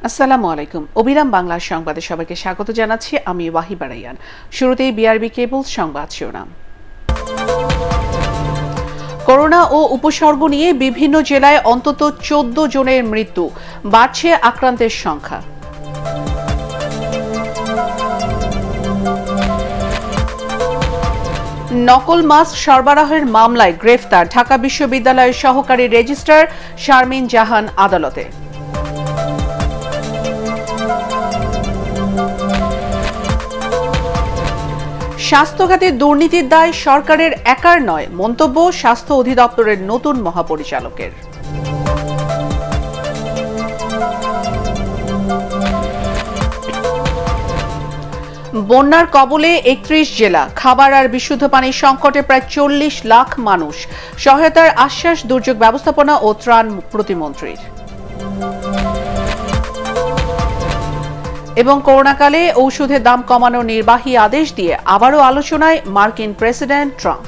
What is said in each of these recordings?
আসসালামু আলাইকুম। অবিরাম বাংলা সংবাদে সবাইকে স্বাগত জানাচ্ছি। আমি ওয়াহিবা রাইয়ান। শুরুতেই বিআরবি কেবল সংবাদ শিরোনাম। করোনা ও উপসর্গ নিয়ে বিভিন্ন জেলায় অন্তত 14 জনের মৃত্যু, বাড়ছে আক্রান্তের সংখ্যা। নকল মাস্ক সরবরাহের মামলায় গ্রেফতার ঢাকা বিশ্ববিদ্যালয়ের সহকারী রেজিস্ট্রার শারমিন জাহান আদালতে। স্বাস্থ্যখাতে দুর্নীতির দায় সরকারের একার নয়, মন্তব্য স্বাস্থ্য অধিদপ্তরের নতুন মহাপরিচালকের। বন্যার কবলে 31 জেলা, খাবার আর বিশুদ্ধ পানির সংকটে প্রায় 40 লাখ মানুষ। সহায়তার আশ্বাস দুর্যোগ ব্যবস্থাপনা ও ত্রাণ প্রতিমন্ত্রীর। এবং করোনাকালে ঔষধের দাম কমানোর নির্বাহী আদেশ দিয়ে আবারও আলোচনায় মার্কিন প্রেসিডেন্ট ট্রাম্প।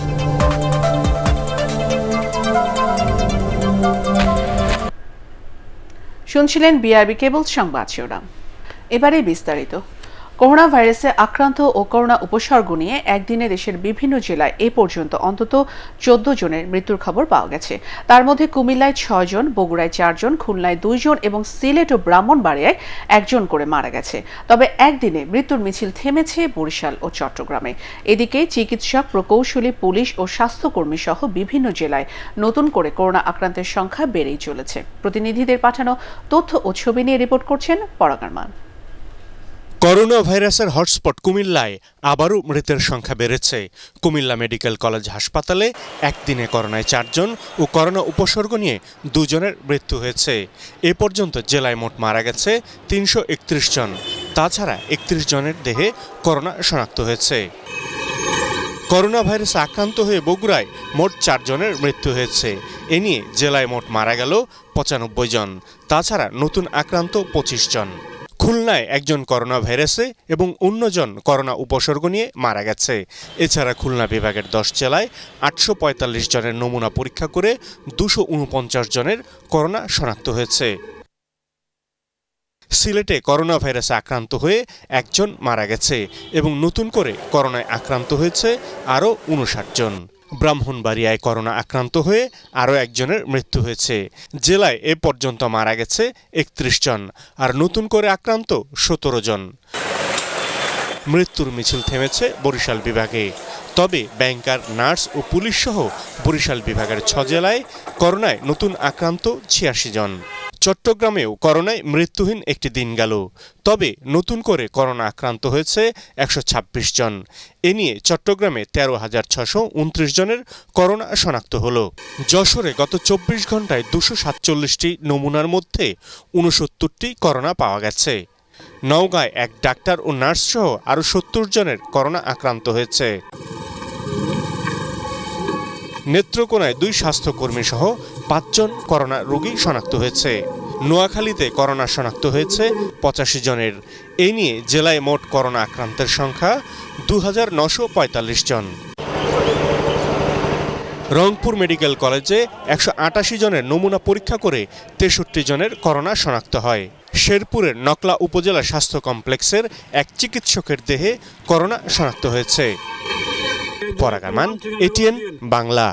শুনছিলেন বিআরবি কেবল সংবাদ শিরোনাম। এবারে বিস্তারিত। করোনা ভাইরাসে আক্রান্ত ও করোনা উপসর্গ নিয়ে একদিনে দেশের বিভিন্ন জেলায় এ পর্যন্ত অন্তত 14 জনের মৃত্যুর খবর পাওয়া গেছে। তার মধ্যে কুমিল্লায় 6 জন, বগুড়ায় 4 জন, খুলনায় 2 জন এবং সিলেট ও ব্রাহ্মণবাড়িয়ায় 1 জন করে মারা গেছে। তবে একদিনে মৃত্যুর মিছিল থেমেছে বরিশাল ও চট্টগ্রামে। এদিকে চিকিৎসক, প্রকৌশলী, পুলিশ ও স্বাস্থ্যকর্মী সহ বিভিন্ন জেলায় নতুন করে করোনা আক্রান্তের সংখ্যা বেড়েই চলেছে। প্রতিনিধিদের পাঠানো তথ্য ও ছবি নিয়ে রিপোর্ট করছেন পরাগারমান। করোনা ভাইরাসের হটস্পট কুমিল্লায় আবারও মৃতের সংখ্যা বেড়েছে। কুমিল্লা মেডিকেল কলেজ হাসপাতালে একদিনে করোনায় 4 জন ও করোনা উপসর্গ নিয়ে 2 জনের মৃত্যু হয়েছে। এ পর্যন্ত জেলায় মোট মারা গেছে 331 জন। তাছাড়া 31 জনের দেহে করোনা শনাক্ত হয়েছে। করোনা ভাইরাসে আক্রান্ত হয়ে বগুড়ায় মোট 4 জনের মৃত্যু হয়েছে। এ নিয়ে জেলায় মোট মারা গেল 95 জন। তাছাড়া নতুন আক্রান্ত 25 জন। খুলনায় 1 জন করোনা ভাইরাসে এবং 19 জন করোনা উপসর্গ নিয়ে মারা গেছে। এছাড়া খুলনা বিভাগের 10 জেলায় 845 জনের নমুনা পরীক্ষা করে 249 জনের করোনা শনাক্ত হয়েছে। সিলেটে করোনা ভাইরাসে আক্রান্ত হয়ে 1 জন মারা গেছে এবং নতুন করে করোনায় আক্রান্ত হয়েছে আরও 59 জন। ব্রাহ্মণবাড়িয়ায় করোনা আক্রান্ত হয়ে আরও 1 জনের মৃত্যু হয়েছে। জেলায় এ পর্যন্ত মারা গেছে 31 জন আর নতুন করে আক্রান্ত 17 জন। মৃত্যুর মিছিল থেমেছে বরিশাল বিভাগে। তবে ব্যাংকার, নার্স ও পুলিশ সহ বরিশাল বিভাগের 6 জেলায় করোনায় নতুন আক্রান্ত 86 জন। চট্টগ্রামেও করোনায় মৃত্যুহীন একটি দিন গেল। তবে নতুন করে করোনা আক্রান্ত হয়েছে 126 জন। এ নিয়ে চট্টগ্রামে 13,629 জনের করোনা শনাক্ত হলো। যশোরে গত 24 ঘন্টায় 247টি নমুনার মধ্যে 69টি করোনা পাওয়া গেছে। নওগাঁয় 1 ডাক্তার ও নার্স সহ আরও 70 জনের করোনা আক্রান্ত হয়েছে। নেত্রকোনায় 2 স্বাস্থ্যকর্মী সহ 5 জন করোনা রোগী শনাক্ত হয়েছে। নোয়াখালীতে করোনা শনাক্ত হয়েছে 85 জনের। এই নিয়ে জেলায় মোট করোনা আক্রান্তের সংখ্যা 2945 জন। রংপুর মেডিকেল কলেজে 188 জনের নমুনা পরীক্ষা করে 63 জনের করোনা শনাক্ত হয়। শেরপুরের নকলা উপজেলা স্বাস্থ্য কমপ্লেক্সের 1 চিকিৎসকের দেহে করোনা শনাক্ত হয়েছে। পরাগারমান, ATN বাংলা।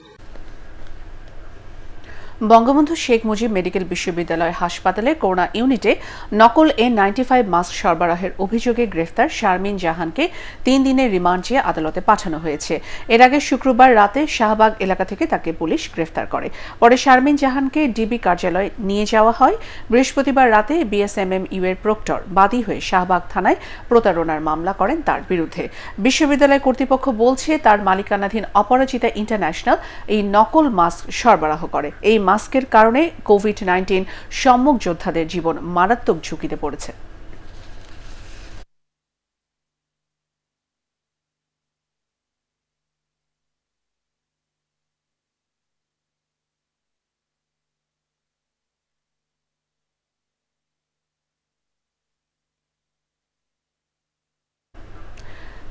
বঙ্গবন্ধু শেখ মুজিব মেডিকেল বিশ্ববিদ্যালয় হাসপাতালে করোনা ইউনিটে নকল N95 মাস্ক সরবরাহের অভিযোগে গ্রেফতার শারমিন জাহানকে 3 দিনের রিমান্ড চেয়ে আদালতে পাঠানো হয়েছে। এর আগে শুক্রবার রাতে শাহবাগ এলাকা থেকে তাকে পুলিশ গ্রেফতার করে। পরে শারমিন জাহানকে ডিবি কার্যালয়ে নিয়ে যাওয়া হয়। বৃহস্পতিবার রাতে BSMMU এর প্রক্টর বাদী হয়ে শাহবাগ থানায় প্রতারণার মামলা করেন তার বিরুদ্ধে। বিশ্ববিদ্যালয় কর্তৃপক্ষ বলছে তার মালিকানাধীন অপরাজিতা ইন্টারন্যাশনাল এই নকল মাস্ক সরবরাহ করে। এই মাস্কের কারণে কোভিড-19 সম্মুখ যোদ্ধাদের জীবন মারাত্মক ঝুঁকিতে পড়েছে।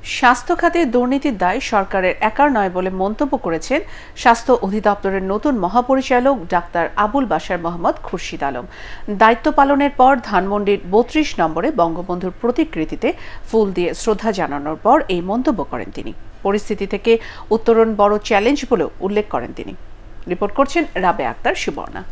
স্বাস্থ্য খাতে দুর্নীতির দায় সরকারের একার নয় বলে মন্তব্য করেছেন স্বাস্থ্য অধিদপ্তরের নতুন মহাপরিচালক ডাক্তার আবুল বাশার মোহাম্মদ খুরশিদ আলম। দায়িত্ব পালনের পর ধানমন্ডির ৩২ নম্বরে বঙ্গবন্ধুর প্রতিকৃতিতে ফুল দিয়ে শ্রদ্ধা জানানোর পর এই মন্তব্য করেন তিনি। পরিস্থিতি থেকে উত্তরণ বড় চ্যালেঞ্জ বলেও উল্লেখ করেন তিনি। রিপোর্ট করছেন রাবে আক্তার সুবর্ণা।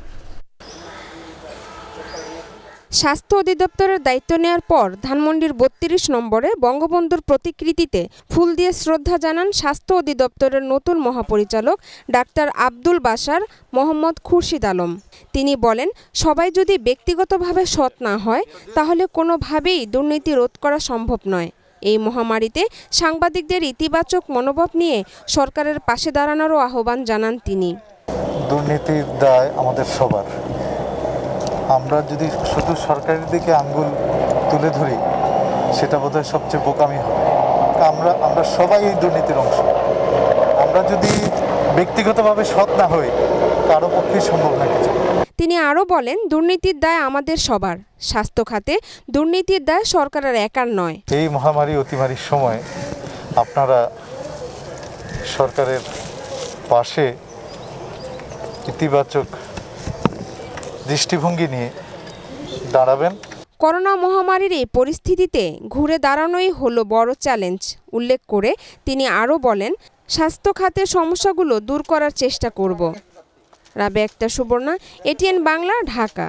স্বাস্থ্য অধিদপ্তরের দায়িত্ব নেওয়ার পর ধানমন্ডির ৩২ নম্বরে বঙ্গবন্ধুর প্রতিকৃতিতে ফুল দিয়ে শ্রদ্ধা জানান স্বাস্থ্য অধিদপ্তরের নতুন মহাপরিচালক ডাক্তার আব্দুল বাশার মোহাম্মদ খুরশিদ আলম। তিনি বলেন, সবাই যদি ব্যক্তিগতভাবে সৎ না হয় তাহলে কোনোভাবেই দুর্নীতি রোধ করা সম্ভব নয়। এই মহামারীতে সাংবাদিকদের ইতিবাচক মনোভাব নিয়ে সরকারের পাশে দাঁড়ানোরও আহ্বান জানান তিনি। দুর্নীতির দায় আমাদের সবার। আমরা যদি শুধু সরকারের দিকে আঙ্গুল তুলে ধরি সেটা বোধহয় সবচেয়ে বোকামি হবে। আমরা সবাই এই দুর্নীতির অংশ। আমরা যদি ব্যক্তিগতভাবে সৎ না হই কারো পক্ষে সম্ভব না কিছু। তিনি আরও বলেন, দুর্নীতির দায় আমাদের সবার। স্বাস্থ্য খাতে দুর্নীতির দায় সরকারের একার নয়। এই মহামারী অতিমারির সময় আপনারা সরকারের পাশে ইতিবাচক দৃষ্টিভঙ্গি নিয়ে দাঁড়াবেন। করোনা মহামারীর এই পরিস্থিতিতে ঘুরে দাঁড়ানোই হলো বড় চ্যালেঞ্জ উল্লেখ করে তিনি আরও বলেন, স্বাস্থ্য খাতের সমস্যাগুলো দূর করার চেষ্টা করব। রাবে আক্তার সুবর্ণা, ATN বাংলা, ঢাকা।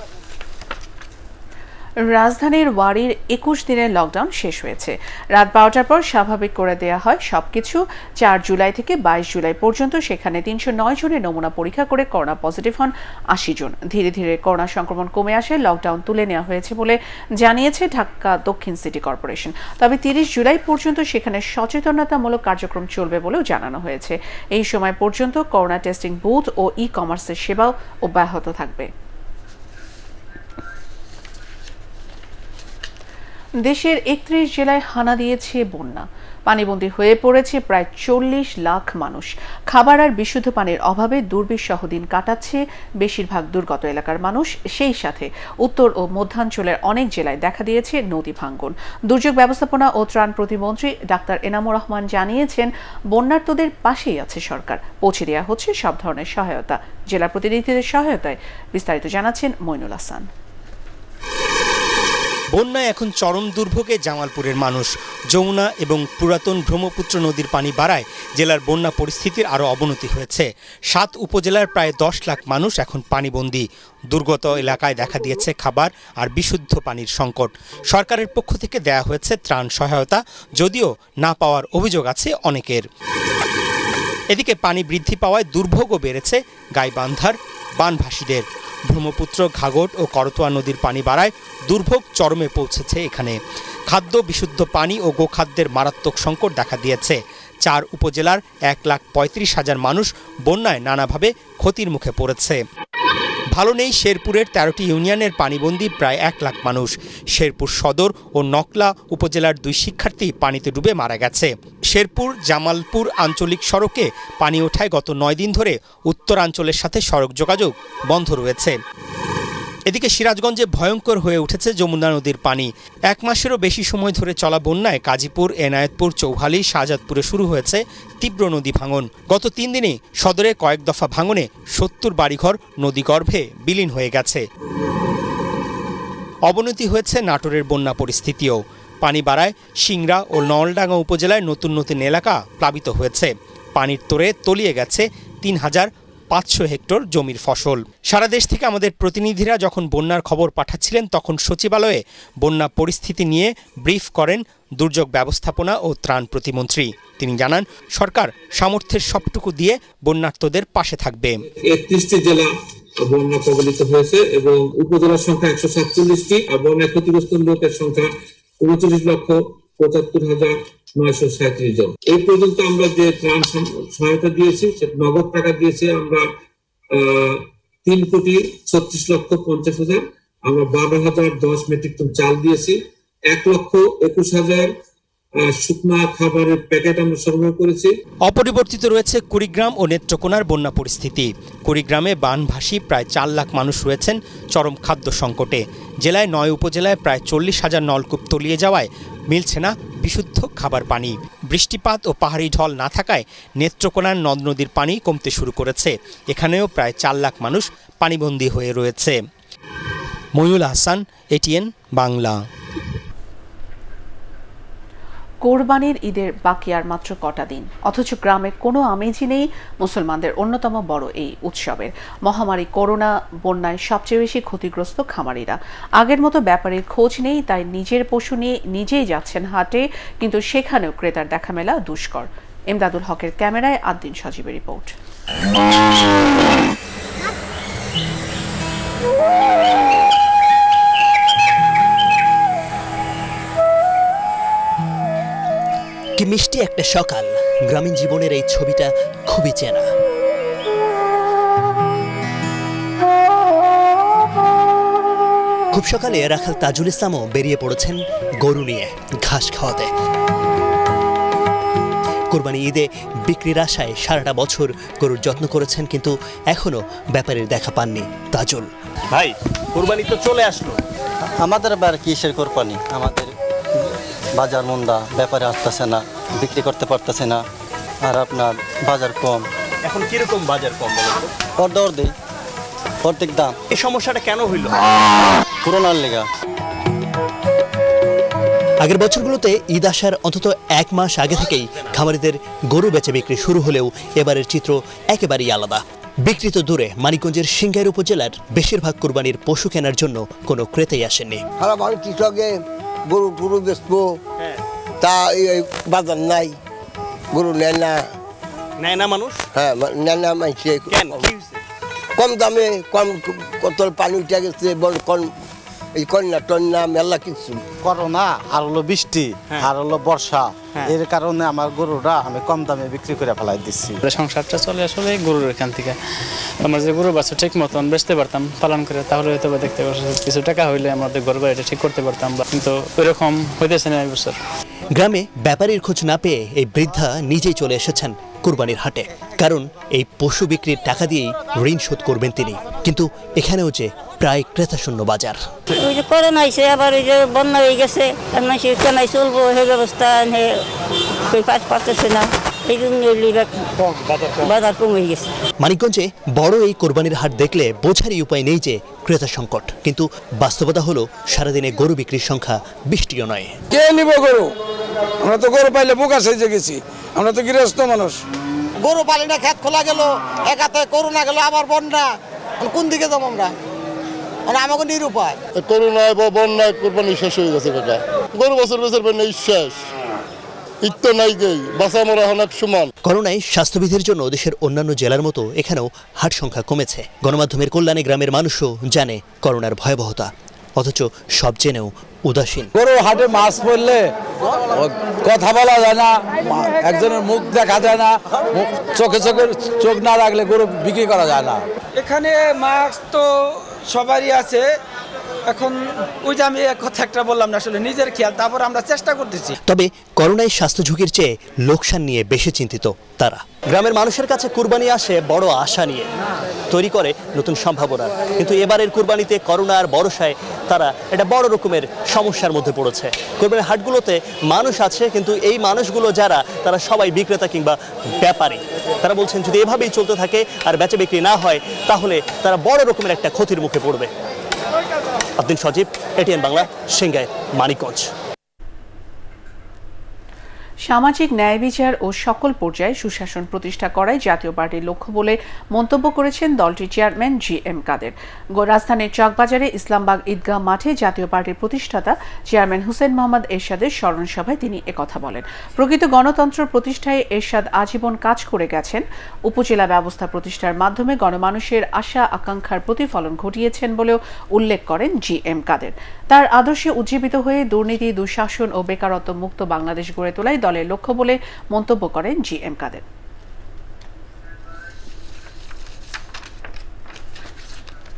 রাজধানীর ওয়ারির ২১ দিনের লকডাউন শেষ হয়েছে। রাত ১২টার পর স্বাভাবিক করে দেয়া হয় সবকিছু। ৪ জুলাই থেকে ২২ জুলাই পর্যন্ত সেখানে ৩০৯ জনের নমুনা পরীক্ষা করে করোনা পজিটিভ হন ৮০ জন। ধীরে ধীরে করোনা সংক্রমণ কমে আসে লকডাউন তুলে নেওয়া হয়েছে বলে জানিয়েছে ঢাকা দক্ষিণ সিটি কর্পোরেশন। তবে ৩০ জুলাই পর্যন্ত সেখানে সচেতনতামূলক কার্যক্রম চলবে বলেও জানানো হয়েছে। এই সময় পর্যন্ত করোনা টেস্টিং বুথ ও ই-কমার্সের সেবাও অব্যাহত থাকবে। দেশের ৩১ জেলায় হানা দিয়েছে বন্যা। পানিবন্দী হয়ে পড়েছে প্রায় ৪০ লাখ মানুষ। খাবার আর বিশুদ্ধ পানির অভাবে দুর্বিষহ দিন কাটাচ্ছে বেশিরভাগ দুর্গত এলাকার মানুষ। সেই সাথে উত্তর ও মধ্যাঞ্চলের অনেক জেলায় দেখা দিয়েছে নদী ভাঙ্গন। দুর্যোগ ব্যবস্থাপনা ও ত্রাণ প্রতিমন্ত্রী ডাক্তার এনামুর রহমান জানিয়েছেন, বন্যার্তদের পাশেই আছে সরকার। পৌঁছে দেওয়া হচ্ছে সব ধরনের সহায়তা। জেলা প্রতিনিধিদের সহায়তায় বিস্তারিত জানাচ্ছেন মইনুল হাসান। বন্যায় এখন চরম দুর্ভোগে জামালপুরের মানুষ। যমুনা এবং পুরাতন ব্রহ্মপুত্র নদীর পানি বাড়ায় জেলার বন্যা পরিস্থিতির আরও অবনতি হয়েছে। ৭ উপজেলার প্রায় ১০ লাখ মানুষ এখন পানিবন্দী। দুর্গত এলাকায় দেখা দিয়েছে খাবার আর বিশুদ্ধ পানির সংকট। সরকারের পক্ষ থেকে দেয়া হয়েছে ত্রাণ সহায়তা, যদিও না পাওয়ার অভিযোগ আছে অনেকের। এদিকে পানি বৃদ্ধি পাওয়ায় দুর্ভোগও বেড়েছে গাইবান্ধার বানভাসীদের। ব্রহ্মপুত্র, ঘাঘট ও করতোয়া নদীর পানি বাড়ায় দুর্ভোগ চরমে পৌঁছেছে এখানে। খাদ্য, বিশুদ্ধ পানি ও গোখাদ্যের মারাত্মক সংকট দেখা দিয়েছে। ৪ উপজেলার ১,৩৫,০০০ মানুষ বন্যায় নানাভাবে ক্ষতির মুখে পড়েছে। ভালো নেই শেরপুরের ১৩টি ইউনিয়নের পানিবন্দী প্রায় ১ লাখ মানুষ। শেরপুর সদর ও নকলা উপজেলার ২ শিক্ষার্থী পানিতে ডুবে মারা গেছে। শেরপুর জামালপুর আঞ্চলিক সড়কে পানি ওঠায় গত ৯ দিন ধরে উত্তরাঞ্চলের সাথে সড়ক যোগাযোগ বন্ধ রয়েছে। এদিকে সিরাজগঞ্জে ভয়ঙ্কর হয়ে উঠেছে যমুনা নদীর পানি। ১ মাসেরও বেশি সময় ধরে চলা বন্যায় গাজীপুর, এনায়েতপুর, চৌহালি, শাহজাদপুরে শুরু হয়েছে তীব্র নদী ভাঙন। গত ৩ দিনে সদরে কয়েক দফা ভাঙনে ৭০ বাড়িঘর নদীগর্ভে বিলীন হয়ে গেছে। অবনতি হয়েছে নাটোরের বন্যা পরিস্থিতিও। পানি বাড়ায় সিংড়া ও নলডাঙ্গা উপজেলায় নতুন নতুন এলাকা প্লাবিত হয়েছে। পানির তোড়ে তলিয়ে গেছে ৩,৫০০ হেক্টর জমির ফসল। সারা দেশ থেকে আমাদের প্রতিনিধিরা যখন বন্যার খবর পাঠাচ্ছিলেন তখন সচিবালয়ে বন্যা পরিস্থিতি নিয়ে ব্রিফ করেন দুর্যোগ ব্যবস্থাপনা ও ত্রাণ প্রতিমন্ত্রী। তিনি জানান, সরকার সামর্থ্যের সবটুকু দিয়ে বন্যার্তদের পাশে থাকবে। ৩১টি জেলা বন্যা কবলিত হয়েছে এবং উপজেলার সংখ্যা ১৪৭টি। বন্যা ক্ষতিগ্রস্ত লোকের সংখ্যা ৩৯,৭৫,৯৩৭ জন। এই পর্যন্ত আমরা যে ত্রাণ সহায়তা দিয়েছি, নগদ টাকা দিয়েছি আমরা ৩,৩৬,৫০,০০০। আমরা ১২,০১০ মেট্রিক টন চাল দিয়েছি। ১,২১,০০০ শুকনা খাবারের প্যাকেট আমরা সরবরাহ করেছি। অপরিবর্তিত রয়েছে কুড়িগ্রাম ও নেত্রকোনার বন্যা পরিস্থিতি। কুড়িগ্রামে বানভাসী প্রায় ৪ লাখ মানুষ রয়েছেন চরম খাদ্য সংকটে। জেলায় ৯ উপজেলায় প্রায় ৪০,০০০ নলকূপ তলিয়ে যাওয়ায় মিলছে না বিশুদ্ধ খাবার পানি। বৃষ্টিপাত ও পাহাড়ি ঢল না থাকায় নেত্রকোনার নদ নদীর পানি কমতে শুরু করেছে। এখানেও প্রায় 4 লাখ মানুষ পানিবন্দী হয়ে রয়েছে। মইনুল হাসান, ATN বাংলা। কোরবানির ঈদের বাকি আর মাত্র কটা দিন, অথচ গ্রামে কোনো আমেজই নেই মুসলমানদের অন্যতম বড় এই উৎসবের। মহামারী করোনা, বন্যায় সবচেয়ে বেশি ক্ষতিগ্রস্ত খামারিরা। আগের মতো ব্যাপারের খোঁজ নেই, তাই নিজের পশু নিয়ে নিজেই যাচ্ছেন হাটে, কিন্তু সেখানেও ক্রেতার দেখা মেলা দুষ্কর। এমদাদুল হকের ক্যামেরায় আদ্দিন সজীবের রিপোর্ট। কি মিষ্টি একটা সকাল। গ্রামীণ জীবনের এই ছবিটা খুবই চেনা। খুব সকালে রাখাল তাজুল ইসলামও বেরিয়ে পড়েছেন গরু নিয়ে ঘাস খাওয়াতে। কোরবানি ঈদে বিক্রির আশায় সারাটা বছর গরুর যত্ন করেছেন, কিন্তু এখনো ব্যাপারের দেখা পাননি তাজুল ভাই। কোরবানি তো চলে আসলো, আমাদের আবার কিসের কোরবানি? আমাদের বাজার মন্দা, ব্যাপারে আসতেছে না, বিক্রি করতে পারতেছে না, আর আপনার বাজার কম। এখন কিরকম বাজার কম বলো তো? অর্ধেক দাম। এই সমস্যাটা কেন হইল? করোনার লেগা। আগের বছরগুলোতে ঈদ আসার অন্তত 1 মাস আগে থেকেই খামারিদের গরু বেচে বিক্রি শুরু হলেও এবারের চিত্র একেবারেই আলাদা। বিক্রি তো দূরে, মানিকগঞ্জের সিংগাইর উপজেলার বেশিরভাগ কোরবানির পশু কেনার জন্য কোনো ক্রেতাই আসেননি। গরু টরু বেচবো, তা এই বাজার নাই, গরু নেয় না মানুষ। হ্যাঁ, নেয় না মাইছে। কম দামে, কম পানি উঠে গেছে, কম এই কন্যা টন্যা মেলা কিছু। করোনা আর হলো বৃষ্টি আর হলো বর্ষা, এর কারণে আমার গরুটা আমি কম দামে বিক্রি করে ফেলাই দিচ্ছি। সংসারটা চলে আসলে গরুর এখান থেকে। আমার যে গরু বাছুর ঠিক মতন বেচতে পারতাম পালন করে, তাহলে হয়তো দেখতে কিছু টাকা হইলে আমাদের ঘর বাড়িটা ঠিক করতে পারতাম, কিন্তু ওইরকম হইতেছে না এই বছর। গ্রামে ব্যাপারীর খোঁজ না পেয়ে এই বৃদ্ধা নিজেই চলে এসেছেন কুরবানির হাটে, কারণ এই পশু বিক্রির টাকা দিয়েই ঋণ শোধ করবেন তিনি। কিন্তু এখানেও যে প্রায় ক্রেতাশূন্য বাজার। ওই যে করোনা হয়েছে, আবার ওই যে বন্যা হয়ে গেছে, মানুষের কেনাই চলবো সেই ব্যবস্থা পারতেছে না, এই জন্য বাজার কম হয়ে গেছে। মানিকগঞ্জে বড় এই কোরবানির হাট দেখলে বোঝারই উপায় নেই যে ক্রেতা সংকট, কিন্তু বাস্তবতা হলো সারাদিনে গরু বিক্রির সংখ্যা 20টিও নয়। কে নিব গরু? আমরা তো গরু পাইলে বোকা সেজে গেছি, আমরা তো গৃহস্থ মানুষ। গরু পালি না, খেত খোলা গেল, একাতে করোনা গেল, আবার বন্যা, কোন দিকে যাবো আমরা? আমাকে নিরুপায়। করোনায় বা বন্যায় কোরবানি শেষ হয়ে গেছে কাকা। গরু বছর শেষ, ঈদ তো নাই গেই, বাঁচা মরা অনেক সমান। করোনায় স্বাস্থ্যবিধির জন্য দেশের অন্যান্য জেলার মতো এখানেও হাট সংখ্যা কমেছে। গণমাধ্যমের কল্যাণে গ্রামের মানুষও জানে করোনার ভয়াবহতা, অথচ সব জেনেও উদাসীন। গরু হাটে মাছ পড়লে কথা বলা যায় না, একজনের মুখ দেখা যায় না, চোখ না রাখলে গরু বিক্রি করা যায় না। এখানে মাছ তো সবারই আছে, এখন ওই যে আমি কথা একটা বললাম না, আসলে নিজের খেয়াল, তারপর আমরা চেষ্টা করতেছি। তবে করোনায় স্বাস্থ্য ঝুঁকির চেয়ে লোকসান নিয়ে বেশি চিন্তিত তারা। গ্রামের মানুষের কাছে কুরবানি আসে বড় আশা নিয়ে, তৈরি করে নতুন সম্ভাবনা, কিন্তু এবারের কুরবানিতে করোনার বর্ষায় তারা একটা বড় রকমের সমস্যার মধ্যে পড়েছে। কুরবানির হাটগুলোতে মানুষ আছে, কিন্তু এই মানুষগুলো যারা, তারা সবাই বিক্রেতা কিংবা ব্যাপারী। তারা বলছেন যদি এভাবেই চলতে থাকে আর বেচা বিক্রি না হয়, তাহলে তারা বড় রকমের একটা ক্ষতির মুখে পড়বে। আব্দিন সজীব, ATN বাংলা, সিংগাই, মানিকগঞ্জ। সামাজিক ন্যায় বিচার ও সকল পর্যায়ে সুশাসন প্রতিষ্ঠা করাই জাতীয় পার্টির লক্ষ্য বলে মন্তব্য করেছেন দলটির চেয়ারম্যান GM কাদের। রাজধানীর চকবাজারে ইসলামবাগ ঈদগাহ মাঠে জাতীয় পার্টির প্রতিষ্ঠাতা চেয়ারম্যান হুসেন মোহাম্মদ এরশাদের স্মরণ সভায় তিনি একথা বলেন। প্রকৃত গণতন্ত্র প্রতিষ্ঠায় এরশাদ আজীবন কাজ করে গেছেন। উপজেলা ব্যবস্থা প্রতিষ্ঠার মাধ্যমে গণমানুষের আশা আকাঙ্ক্ষার প্রতিফলন ঘটিয়েছেন বলেও উল্লেখ করেন GM কাদের। তার আদর্শে উজ্জীবিত হয়ে দুর্নীতি, দুঃশাসন ও বেকারত্ব মুক্ত বাংলাদেশ গড়ে তোলাই দলের লক্ষ্য বলে মন্তব্য করেন GM কাদের।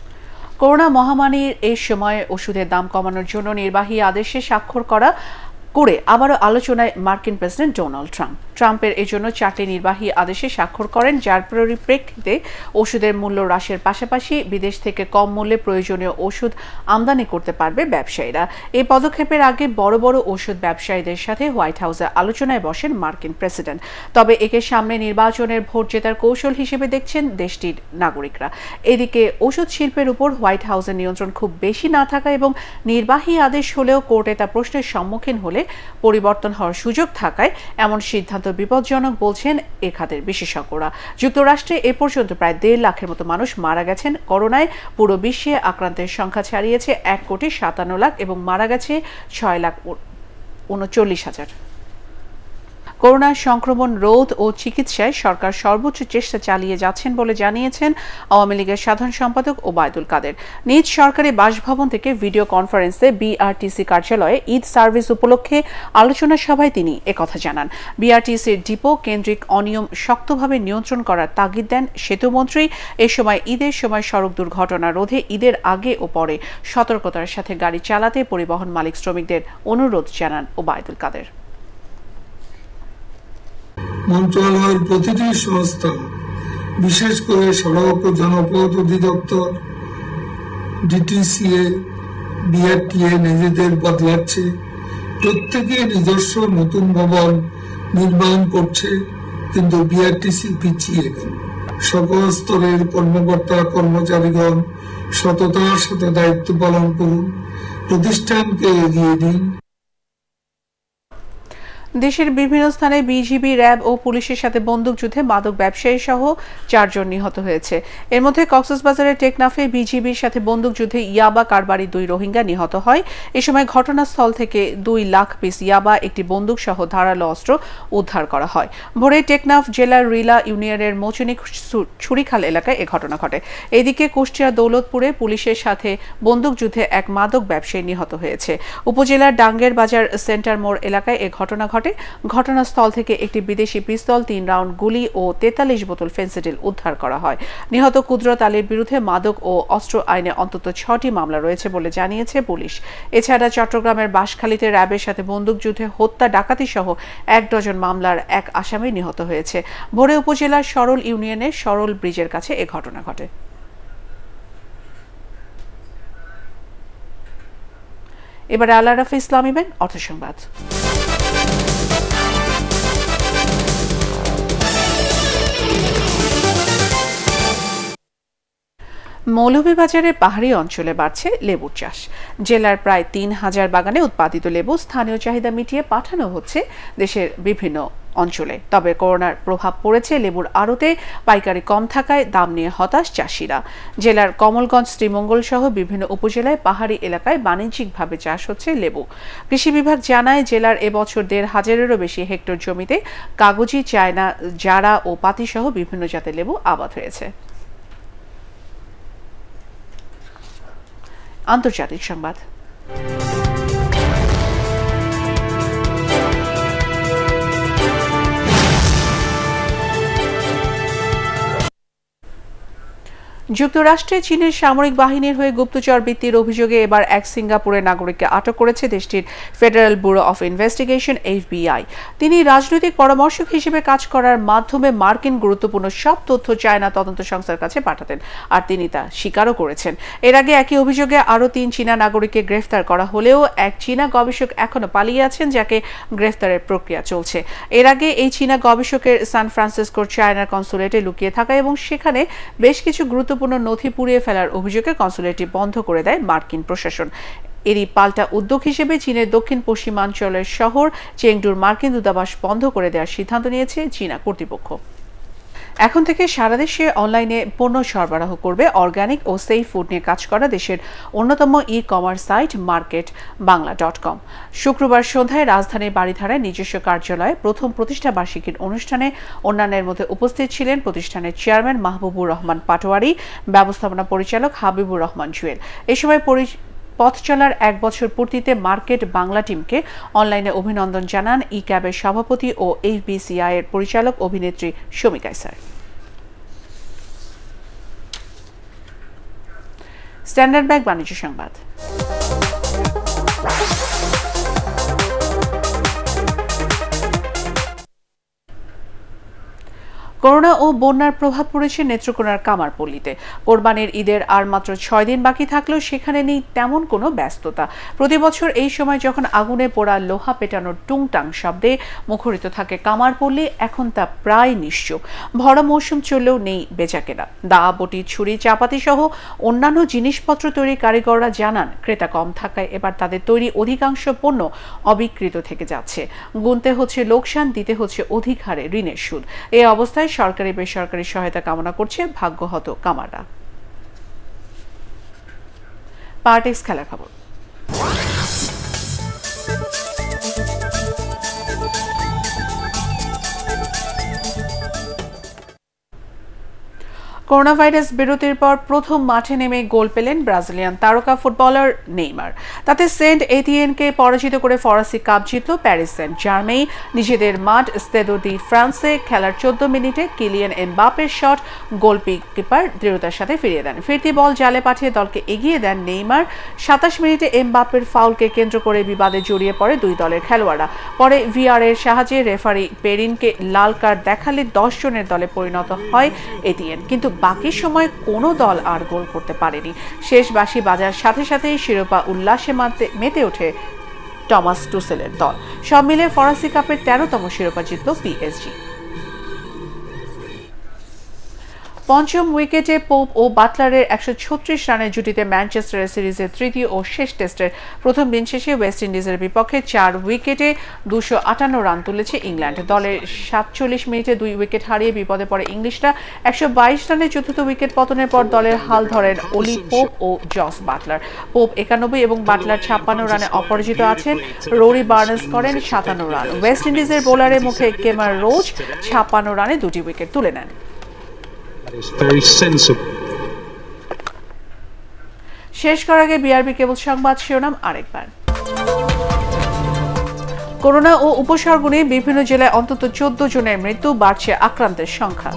করোনা মহামারীর এই সময়ে ওষুধের দাম কমানোর জন্য নির্বাহী আদেশে স্বাক্ষর করা করে আবারও আলোচনায় মার্কিন প্রেসিডেন্ট ডোনাল্ড ট্রাম্পের এজন্য 4টি নির্বাহী আদেশে স্বাক্ষর করেন, যার পরিপ্রেক্ষিতে ওষুধের মূল্য হ্রাসের পাশাপাশি বিদেশ থেকে কম মূল্যে প্রয়োজনীয় ওষুধ আমদানি করতে পারবে ব্যবসায়ীরা। এই পদক্ষেপের আগে বড় বড় ওষুধ ব্যবসায়ীদের সাথে হোয়াইট হাউসে আলোচনায় বসেন মার্কিন প্রেসিডেন্ট। তবে একে সামনে নির্বাচনের ভোট জেতার কৌশল হিসেবে দেখছেন দেশটির নাগরিকরা। এদিকে ওষুধ শিল্পের উপর হোয়াইট হাউসের নিয়ন্ত্রণ খুব বেশি না থাকা এবং নির্বাহী আদেশ হলেও কোর্টে তা প্রশ্নের সম্মুখীন হলে পরিবর্তন হওয়ার সুযোগ থাকায় এমন সিদ্ধান্ত বিপজ্জনক বলছেন এ খাতের বিশেষজ্ঞরা। যুক্তরাষ্ট্রে এ পর্যন্ত প্রায় 1.5 লাখের মতো মানুষ মারা গেছেন করোনায়। পুরো বিশ্বে আক্রান্তের সংখ্যা ছাড়িয়েছে 1,57 লাখ এবং মারা গেছে 6,39,000। করোনা সংক্রমণ রোধ ও চিকিৎসায় সরকার সর্বোচ্চ চেষ্টা চালিয়ে যাচ্ছেন বলে জানিয়েছেন আওয়ামী লীগের সাধারণ সম্পাদক ওবায়দুল কাদের। নিজ সরকারি বাসভবন থেকে ভিডিও কনফারেন্সে বিআরটিসি কার্যালয়ে ঈদ সার্ভিস উপলক্ষে আলোচনা সভায় তিনি একথা জানান। বিআরটিসির ডিপো কেন্দ্রিক অনিয়ম শক্তভাবে নিয়ন্ত্রণ করার তাগিদ দেন সেতুমন্ত্রী। এ সময় ঈদের সময় সড়ক দুর্ঘটনা রোধে ঈদের আগে ও পরে সতর্কতার সাথে গাড়ি চালাতে পরিবহন মালিক শ্রমিকদের অনুরোধ জানান ওবায়দুল কাদের। মন্ত্রণালয়ের প্রতিটি সংস্থা, বিশেষ করে সড়ক ও জনপথ অধিদপ্তর, ডিটিসিএ, বিআরটিএ নিজেদের বদলাচ্ছে। প্রত্যেকে নিজস্ব নতুন ভবন নির্মাণ করছে, কিন্তু বিআরটিসি পিছিয়ে গেল। সকল স্তরের কর্মকর্তা কর্মচারীগণ সততার সাথে দায়িত্ব পালন করুন, প্রতিষ্ঠানকে এগিয়ে দিন। দেশের বিভিন্ন স্থানে বিজিবি, র্যাব ও পুলিশের সাথে বন্দুকযুদ্ধে মাদক ব্যবসায়ী সহ 4 জন নিহত হয়েছে। এর মধ্যে কক্সবাজারের টেকনাফে বিজিবির সাথে বন্দুকযুদ্ধে ইয়াবা কারবারি 2 রোহিঙ্গা নিহত হয়। এ সময় ঘটনাস্থল থেকে 2 লাখ পিস ইয়াবা, একটি বন্দুক সহ ধারালো অস্ত্র উদ্ধার করা হয়। ভোরে টেকনাফ জেলার রিলা ইউনিয়নের মোচনী ছুরিখাল এলাকায় এ ঘটনা ঘটে। এদিকে কুষ্টিয়ার দৌলতপুরে পুলিশের সাথে বন্দুকযুদ্ধে এক মাদক ব্যবসায়ী নিহত হয়েছে। উপজেলার ডাঙ্গের বাজার সেন্টার মোড় এলাকায় এ ঘটনা ঘটে। ঘটনাস্থল থেকে একটি বিদেশি পিস্তল, 3 রাউন্ড গুলি ও 43 বোতল ফেন্সিডিল উদ্ধার করা হয়। নিহত কুদরত আলীর বিরুদ্ধে মাদক ও অস্ত্র আইনে অন্তত 6টি মামলা রয়েছে বলে জানিয়েছে পুলিশ। এছাড়া চট্টগ্রামের বাঁশখালীতে র্যাবের সাথে বন্দুকযুদ্ধে হত্যা, ডাকাতি সহ 1 ডজন মামলার 1 আসামি নিহত হয়েছে। ভোরে উপজেলার সরল ইউনিয়নের সরল ব্রিজের কাছে এ ঘটনা ঘটে। এবারে আল আরাফা ইসলামী ব্যাংক অর্থ সংবাদ। মৌলভীবাজারের পাহাড়ি অঞ্চলে বাড়ছে লেবুর চাষ। জেলার প্রায় 3000 বাগানে উৎপাদিত লেবু স্থানীয় চাহিদা মিটিয়ে পাঠানো হচ্ছে দেশের বিভিন্ন অঞ্চলে। তবে করোনার প্রভাব পড়েছে লেবুর আড়তে, পাইকারি কম থাকায় দাম নিয়ে হতাশ চাষিরা। জেলার কমলগঞ্জ, শ্রীমঙ্গল সহ বিভিন্ন উপজেলায় পাহাড়ি এলাকায় বাণিজ্যিকভাবে চাষ হচ্ছে লেবু। কৃষি বিভাগ জানায়, জেলার এবছর 1500-এরও বেশি হেক্টর জমিতে কাগজি, চায়না, জারা ও পাতি সহ বিভিন্ন জাতের লেবু আবাদ হয়েছে। আন্তর্জাতিক সংবাদ। যুক্তরাষ্ট্রে চীনের সামরিক বাহিনীর হয়ে গুপ্তচর বৃত্তির অভিযোগে এবার এক সিঙ্গাপুরের নাগরিককে আটক করেছে দেশটির federal bureau of investigation FBI। তিনি রাজনৈতিক পরামর্শক হিসেবে কাজ করার মাধ্যমে মার্কিন গুরুত্বপূর্ণ সব তথ্য চায়না তদন্ত সংস্থার কাছে পাঠাতেন, আর তিনি তা স্বীকারও করেছেন। এর আগে একই অভিযোগে আরও 3 চীনা নাগরিককে গ্রেফতার করা হলেও এক চীনা গবেষক এখনো পালিয়ে আছেন, যাকে গ্রেফতারের প্রক্রিয়া চলছে। এর আগে এই চীনা গবেষকের সান ফ্রান্সিসকোর চায়নার কনসুলেটে লুকিয়ে থাকা এবং সেখানে বেশ কিছু গুরুত্বপূর্ণ নথি পুড়িয়ে ফেলার অভিযোগে কনসুলেটটি বন্ধ করে দেয় মার্কিন প্রশাসন। এরই পাল্টা উদ্যোগ হিসেবে চীনের দক্ষিণ পশ্চিমাঞ্চলের শহর চেংডুর মার্কিন দূতাবাস বন্ধ করে দেওয়ার সিদ্ধান্ত নিয়েছে চীনা কর্তৃপক্ষ। এখন থেকে সারা দেশে অনলাইনে পণ্য সরবরাহ করবে অর্গানিক ও সেফ ফুড নিয়ে কাজ করা দেশের অন্যতম ই-কমার্স সাইট marketbangla.com। শুক্রবার সন্ধ্যায় রাজধানীর বাড়িধারায় নিজস্ব কার্যালয়ে প্রথম প্রতিষ্ঠা বার্ষিকীর অনুষ্ঠানে অন্যান্যের মধ্যে উপস্থিত ছিলেন প্রতিষ্ঠানের চেয়ারম্যান মাহবুবুর রহমান পাটোয়ারি, ব্যবস্থাপনা পরিচালক হাবিবুর রহমান জুয়েল। এ সময় পথ চলার 1 বছর পূর্তিতে মার্কেট বাংলা টিমকে অনলাইনে অভিনন্দন জানান ই-ক্যাবের সভাপতি ও HBCI এর পরিচালক অভিনেত্রী শমিকা স্যার। স্ট্যান্ডার্ড ব্যাংক বাণিজ্য সংবাদ। করোনা ও বন্যার প্রভাব পড়েছে নেত্রকোনার কামারপল্লীতে। কোরবানির ঈদের আর মাত্র 6 দিন বাকি থাকলেও সেখানে নেই তেমন কোনো ব্যস্ততা। প্রতি বছর এই সময় যখন আগুনে পোড়া লোহা পেটানোর টুংটাং শব্দে মুখরিত থাকে কামারপল্লী, এখন তা প্রায় নিশ্চুপ। ভরা মৌসুম চললেও নেই বেচাকেনা। দা, বটি, ছুরি, চাপাতি সহ অন্যান্য জিনিসপত্র তৈরি কারিগররা জানান, ক্রেতা কম থাকায় এবার তাদের তৈরি অধিকাংশ পণ্য অবিক্রিত থেকে যাচ্ছে। গুনতে হচ্ছে লোকসান, দিতে হচ্ছে অধিক হারে ঋণের সুদ। এই অবস্থায় সরকারি বেসরকারি সহায়তা কামনা করছে ভাগ্যহত কামাররা। পার্টিক্স খেলার খবর। করোনা ভাইরাস বিরতির পর প্রথম মাঠে নেমে গোল পেলেন ব্রাজিলিয়ান তারকা ফুটবলার নেইমার। তাতে সেন্ট এটিএনকে পরাজিত করে ফরাসি কাপ জিতল প্যারিস সেন্ট জার্মেই। নিজেদের মাঠ স্টেডো ডি ফ্রান্সে খেলার 14 মিনিটে কিলিয়ান এমবাপের শট গোলকিপার দৃঢ়তার সাথে ফিরিয়ে দেন। ফিরতি বল জালে পাঠিয়ে দলকে এগিয়ে দেন নেইমার। 27 মিনিটে এমবাপের ফাউলকে কেন্দ্র করে বিবাদে জড়িয়ে পড়ে দুই দলের খেলোয়াড়রা। পরে ভিআর এর সাহায্যে রেফারি পেরিনকে লাল কার্ড দেখালে 10 জনের দলে পরিণত হয় এটিএন, কিন্তু বাকি সময় কোনো দল আর গোল করতে পারেনি। শেষ বাঁশি বাজার সাথে সাথেই শিরোপা উল্লাসে মেতে ওঠে টমাস টুসেলের দল। সব মিলে ফরাসি কাপের 13তম শিরোপা জিতল পিএসজি। পঞ্চম উইকেটে পোপ ও বাটলারের 136 রানের জুটিতে ম্যানচেস্টারের সিরিজের তৃতীয় ও শেষ টেস্টের প্রথম দিন শেষে ওয়েস্ট ইন্ডিজের বিপক্ষে 4 উইকেটে 258 রান তুলেছে ইংল্যান্ড। দলের 47 মিনিটে 2 উইকেট হারিয়ে বিপদে পড়ে ইংলিশরা। 122 রানের চতুর্থ উইকেট পতনের পর দলের হাল ধরেন ওলি পোপ ও জস বাটলার। পোপ 91 এবং বাটলার 56 রানে অপরাজিত আছেন। রোরি বার্নেস করেন 57 রান। ওয়েস্ট ইন্ডিজের বোলারের মুখে কেমার রোজ 56 রানে 2টি উইকেট তুলে নেন। শেষ করার আগে বিআরবি কেবল সংবাদ শিরোনাম আরেকবার। করোনা ও উপসর্গ নিয়ে বিভিন্ন জেলায় অন্তত 14 জনের মৃত্যু, বাড়ছে আক্রান্তের সংখ্যা।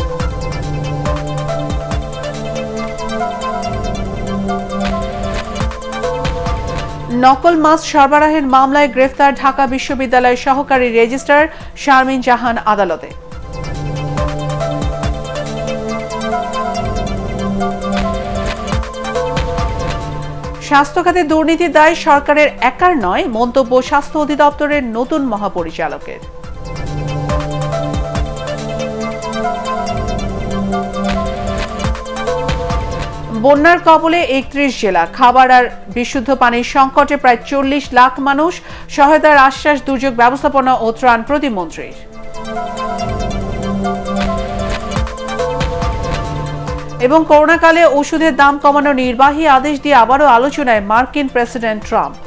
নকল মাস্ক সরবরাহের মামলায় গ্রেফতার ঢাকা বিশ্ববিদ্যালয়ের সহকারী রেজিস্ট্রার শারমিন জাহান আদালতে। স্বাস্থ্য খাতে দুর্নীতির দায় সরকারের একার নয়, মন্তব্য স্বাস্থ্য অধিদপ্তরের নতুন মহাপরিচালকের। বন্যার কবলে 31 জেলা, খাবার আর বিশুদ্ধ পানির সংকটে প্রায় 40 লাখ মানুষ। সহায়তার আশ্বাস দুর্যোগ ব্যবস্থাপনা ও ত্রাণ প্রতিমন্ত্রীর। এবং করোনাকালে ওষুধের দাম কমানোর নির্বাহী আদেশ দিয়ে আবারও আলোচনায় মার্কিন প্রেসিডেন্ট ট্রাম্প।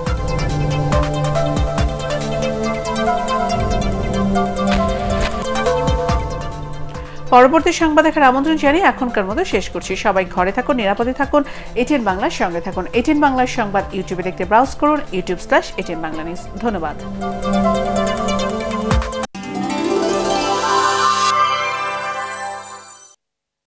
পরবর্তী সংবাদ দেখার আমন্ত্রণ জানিয়ে এখনকার মতো শেষ করছি। সবাই ঘরে থাকুন, নিরাপদে থাকুন, এটিএন বাংলার সঙ্গে থাকুন। এটিএন বাংলার সংবাদ ইউটিউবে দেখতে ব্রাউজ করুন, youtube/ATN Bangla News। ধন্যবাদ।